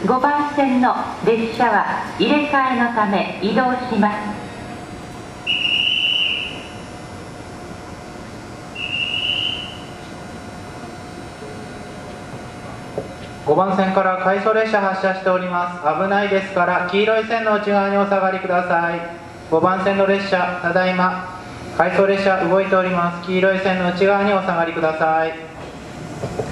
5番線の列車は入れ替えのため移動します。 5番線から回送列車発車しております。危ないですから黄色い線の内側にお下がりください。5番線の列車、ただいま回送列車動いております。黄色い線の内側にお下がりください。